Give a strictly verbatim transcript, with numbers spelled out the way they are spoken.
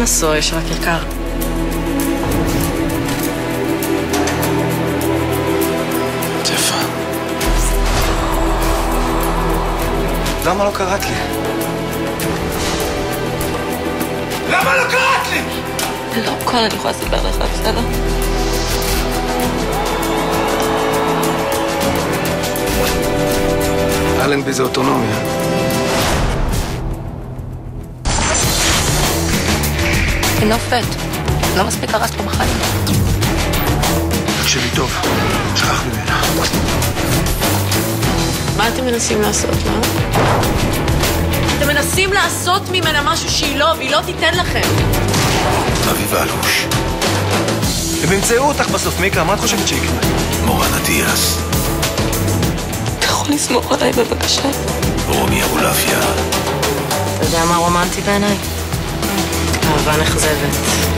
נשוא, יש רק יקר. יפה. למה לא קראת לי? למה לא קראת לי? לא, כל אני יכולה לספר לך, בסדר? אלנבי זה אוטונומיה. היא נופת. לא מספיק הרס פה בחיים. תקשיבי טוב, שכח ממנה. מה אתם מנסים לעשות, לא? אתם מנסים לעשות ממנה משהו שהיא לא, והיא לא תיתן לכם. אביב אלוש. הם ימצאו אותך בסוף, מיקה, מה את חושבת שיקרה? מורן אדיאס. אתה יכול לסמוך עליי בבקשה? רומי אבולעפיה. אתה יודע מה רומנטי בעיניי? אהבה נכזבת.